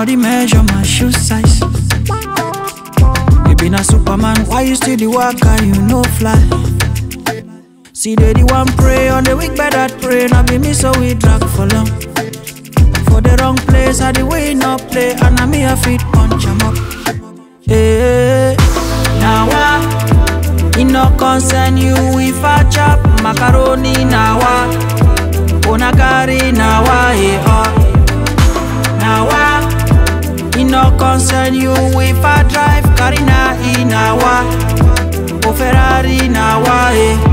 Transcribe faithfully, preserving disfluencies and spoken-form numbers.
now they measure my shoe size. You been a Superman, why you still the worker, you no fly? See they the one pray on the weak bed that pray. Now be me so we drag for long. For the wrong place, I the way not play. And I me a fit punch 'em up. Hey, now what? It no concern you if I chop macaroni now what? Onagari now what? Hey, oh. Now what? It no concern you if I drive Carina in now what? O Ferrari now what? Hey.